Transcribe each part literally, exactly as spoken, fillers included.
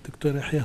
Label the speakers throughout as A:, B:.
A: دكتور يحيى.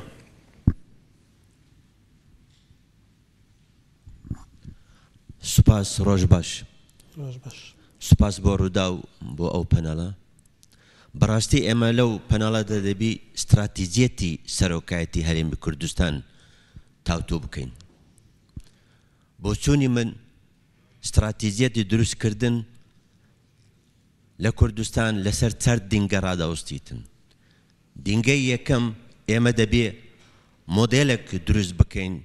B: سپاس ڕۆژ باش.
A: ڕۆژ باش.
B: سپاس بۆ ڕوودا و بۆ ئەو پەنەڵە. بەڕاستی ئێمە لەو پەنەڵەدا دەبی استراتیجیەتی سەرۆکایەتی هەرێمی کوردستان تاوتۆ بکەین. بۆ چوونی من استراتیجیەتی دروستکردن لە کوردستان لەسەر چەند دینگە ڕادەوەستیتن. دینگەی یەکەم ئێمە دەبێ مۆدێلێک دروست بکەین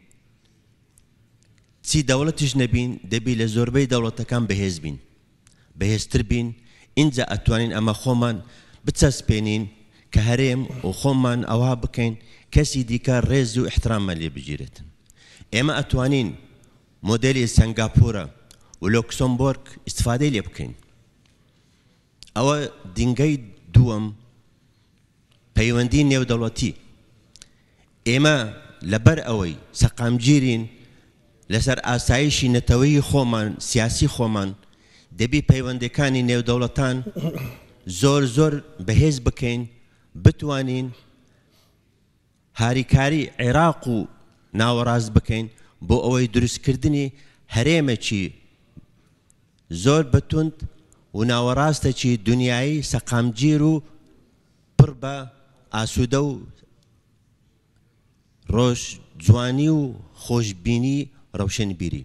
B: چی دەوڵەتیش نەبین، دەبی لە زۆربەی دەوڵەتەکان بەهێز بین، بەهێزتر بین. اینجا ئەتوانین ئەمە خۆمان بچەسپێنین کە هەرێم و خۆمان ئەوها بکەین کەسی دیکە ڕێز و احتراممان لێ بگیرێتن. ئێمە ئەتوانین مۆدێلی سنگاپۆرە و لۆکسۆمبۆرگ ئیستفادەی لێ بکەین. ئەوە دینگەی دووەم پەیوەندی نێودەوڵەتی. ئێمە لەبەر ئەوەی سەقامگیرین لەسەر ئاسایشی نەتەوەیی خۆمان، سیاسی خۆمان، دەبی پەیوەندەکانی نێودەوڵەتان زۆر زۆر بەهێز بکەین، بتوانین هاریکاری عێراق و ناوەڕاست بکەین بۆ ئەوەی دروستکردنی هەرێمێکی زۆر بەتوند و ناوەڕاستێکی دنیایی سەقامگیر و پڕ بە ئاسوودە و ڕۆژ جوانی و خۆشببینی ڕەوشنبیری.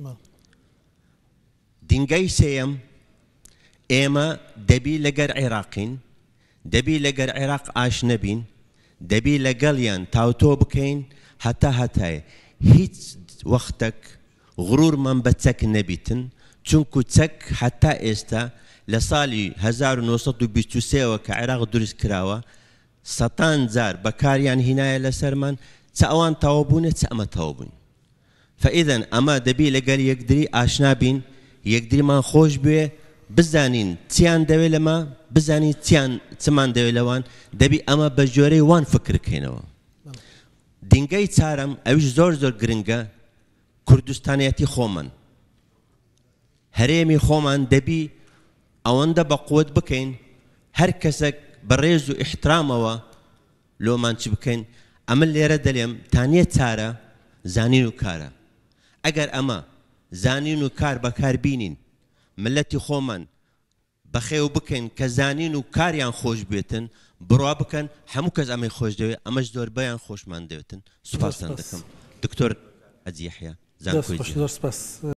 B: دینگەی سێیەم ئێمە دەبی لەگەر عێراقین، دەبی لەگەر عێراق ئاش نەبین، دەبی لەگەڵیان تاوتۆ بکەین هەتا هەتایە هیچ وەختێک غڕورمان بە چەک نەبیتن، چونکو چەک هەتا ئێستا لە ساڵی هەزار و نۆ سەد و بیست و سێەوە کە عێراق دروست کراوە سەتان جار بەکاریان هینایە لەسەرمان، چ ئەوان تەواو بوونێ چ ئەمە تەواو بووین. فەئیدەن ئەمە دەبی لەگەر یەکدری ئاشنا بین، یەکدریمان خۆش بوێ، بزانین چیان دەوێت لەمە، بزانین چیان چمان دەوێت لەوان، دەبی ئەمە بە جۆرەی وان فکرکەینەوە. دینگەی چارەم ئەویش زۆر زۆر گرنگە، کوردستانیەتی خۆمان، هەرێمی خۆمان دەبی ئەوەندە بە قووت بکەین هەر کەسێک بە ڕێز و ئیحترامەوە لۆمان چ بکەین. ئەمە لێرە دەلێم تانیە چارە زانین و کارە. ئەگەر ئەمە زانین و کار بەکار بینین، ملەتی خۆمان بەخێو بکەین کە زانین و کاریان خۆش بێتن، بڕوا بکەن هەموو کەس ئەمەی خۆش دەوێت، ئەمەش زۆربەیان خۆشمان دەوێتن. سوپاسان دەکەم دکتۆر حاجی یەحیا زانکۆی.